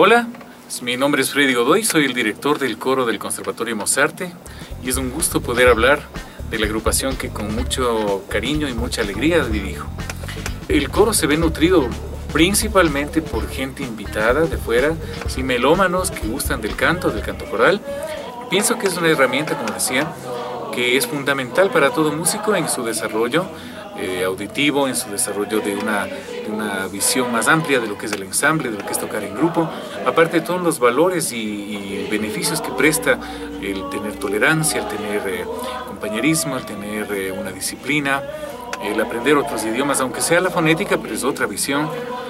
Hola, mi nombre es Freddy Godoy, soy el director del coro del Conservatorio Mozarte y es un gusto poder hablar de la agrupación que con mucho cariño y mucha alegría dirijo. El coro se ve nutrido principalmente por gente invitada de fuera, sí, melómanos que gustan del canto coral. Pienso que es una herramienta, como decía, que es fundamental para todo músico en su desarrollo auditivo, en su desarrollo de una visión más amplia de lo que es el ensamble, de lo que es tocar en grupo, aparte de todos los valores y beneficios que presta el tener tolerancia, el tener compañerismo, el tener una disciplina, el aprender otros idiomas, aunque sea la fonética, pero es otra visión.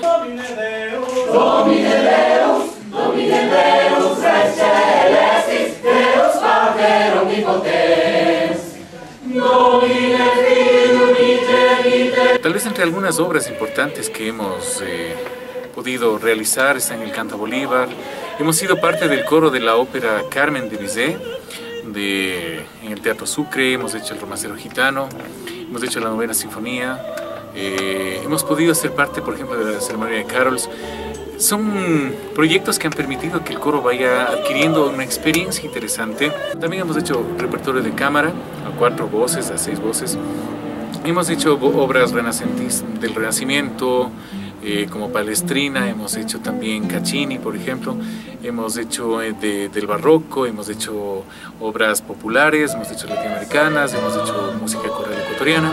Tal vez entre algunas obras importantes que hemos podido realizar está en el Canto Bolívar. Hemos sido parte del coro de la ópera Carmen de Bizet, en el Teatro Sucre, hemos hecho el Romancero Gitano, hemos hecho la Novena Sinfonía, hemos podido ser parte, por ejemplo, de la ceremonia de Carols. Son proyectos que han permitido que el coro vaya adquiriendo una experiencia interesante. También hemos hecho repertorio de cámara, a 4 voces, a 6 voces. Hemos hecho obras del Renacimiento, como Palestrina, hemos hecho también Caccini, por ejemplo, hemos hecho del Barroco, hemos hecho obras populares, hemos hecho latinoamericanas, hemos hecho música coral ecuatoriana.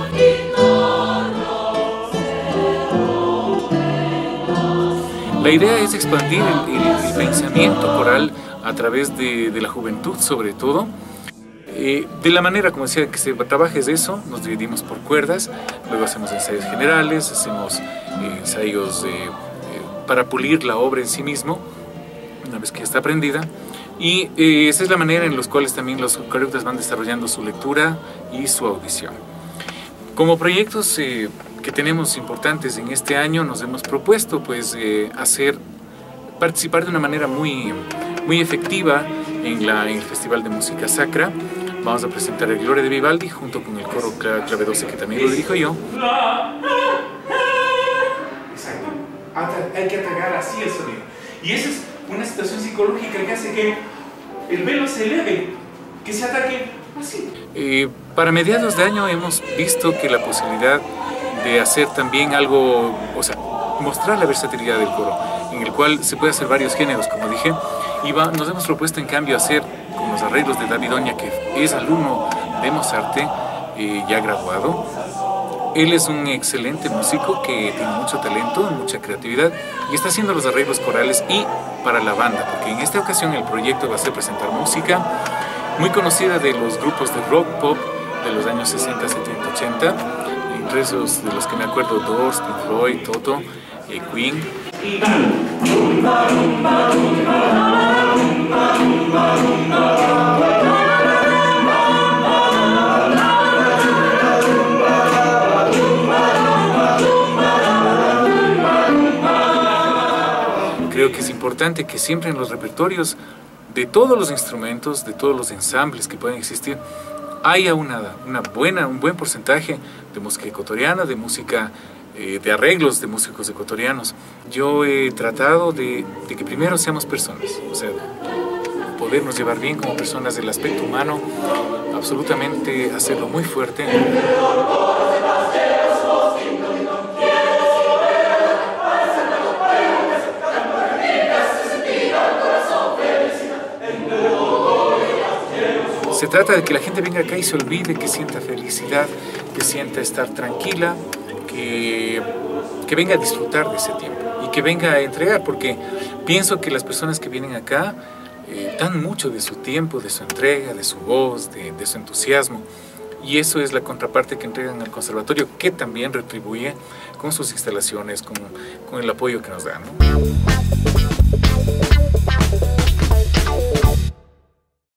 La idea es expandir el pensamiento coral a través de la juventud, sobre todo. De la manera, como decía, que se trabaja es eso, nos dividimos por cuerdas, luego hacemos ensayos generales, hacemos ensayos para pulir la obra en sí mismo, una vez que ya está aprendida, y esa es la manera en la cual también los coristas van desarrollando su lectura y su audición. Como proyectos que tenemos importantes en este año, nos hemos propuesto pues participar de una manera muy efectiva en el Festival de Música Sacra. Vamos a presentar el Gloria de Vivaldi junto con el coro Clave 12, que también lo dirijo yo. Exacto. Hay que atacar así el sonido. Y esa es una situación psicológica que hace que el velo se eleve, que se ataque así. Para mediados de año hemos visto que la posibilidad de hacer también algo, o sea, mostrar la versatilidad del coro, en el cual se puede hacer varios géneros, como dije, y nos hemos propuesto en cambio hacer con los arreglos de David Oña, que es alumno de Mozarte, ya graduado. Él es un excelente músico que tiene mucho talento, mucha creatividad, y está haciendo los arreglos corales y para la banda, porque en esta ocasión el proyecto va a ser presentar música muy conocida de los grupos de rock pop de los años 60, 70, 80, entre esos de los que me acuerdo: Doors, Pink Floyd, Toto, Queen. Creo que es importante que siempre en los repertorios de todos los instrumentos, de todos los ensambles que pueden existir, haya un buen porcentaje de música ecuatoriana, de música, de arreglos de músicos ecuatorianos. Yo he tratado de que primero seamos personas, o sea, podernos llevar bien como personas, del aspecto humano, absolutamente hacerlo muy fuerte. Se trata de que la gente venga acá y se olvide, que sienta felicidad, que sienta estar tranquila, que venga a disfrutar de ese tiempo y que venga a entregar, porque pienso que las personas que vienen acá dan mucho de su tiempo, de su entrega, de su voz, de su entusiasmo, y eso es la contraparte que entregan al conservatorio, que también retribuye con sus instalaciones, con el apoyo que nos dan, ¿no?